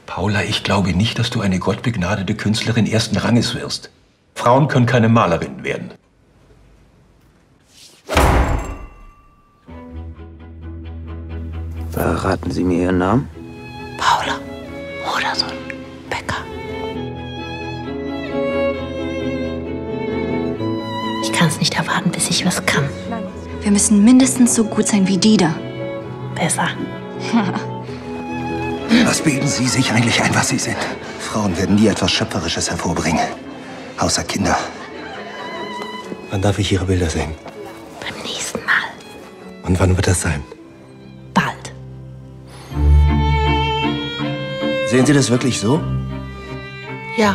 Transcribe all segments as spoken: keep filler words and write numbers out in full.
Paula, ich glaube nicht, dass du eine gottbegnadete Künstlerin ersten Ranges wirst. Frauen können keine Malerinnen werden. Verraten Sie mir Ihren Namen? Paula Modersohn Becker. Ich kann es nicht erwarten, bis ich was kann. Wir müssen mindestens so gut sein wie die da. Besser. Was bilden Sie sich eigentlich ein, was Sie sind? Frauen werden nie etwas Schöpferisches hervorbringen. Außer Kinder. Wann darf ich Ihre Bilder sehen? Beim nächsten Mal. Und wann wird das sein? Bald. Sehen Sie das wirklich so? Ja.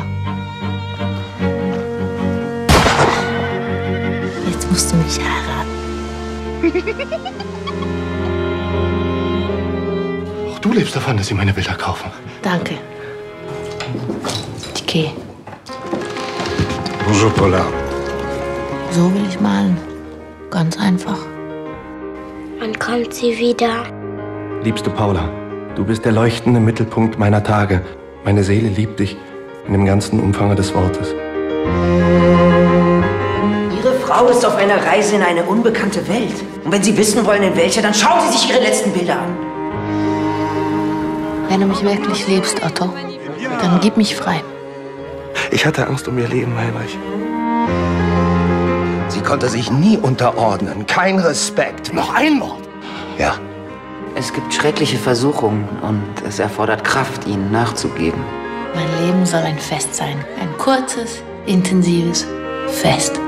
Jetzt musst du mich heiraten. Auch du lebst davon, dass Sie meine Bilder kaufen. Danke. Ich gehe. Bonjour, Paula. So will ich malen. Ganz einfach. Wann kommt sie wieder? Liebste Paula, du bist der leuchtende Mittelpunkt meiner Tage. Meine Seele liebt dich in dem ganzen Umfange des Wortes. Ihre Frau ist auf einer Reise in eine unbekannte Welt. Und wenn Sie wissen wollen, in welcher, dann schauen Sie sich Ihre letzten Bilder an. Wenn du mich wirklich liebst, Otto, dann gib mich frei. Ich hatte Angst um ihr Leben, Heinrich. Sie konnte sich nie unterordnen. Kein Respekt. Noch ein Mord? Ja. Es gibt schreckliche Versuchungen und es erfordert Kraft, ihnen nachzugeben. Mein Leben soll ein Fest sein. Ein kurzes, intensives Fest.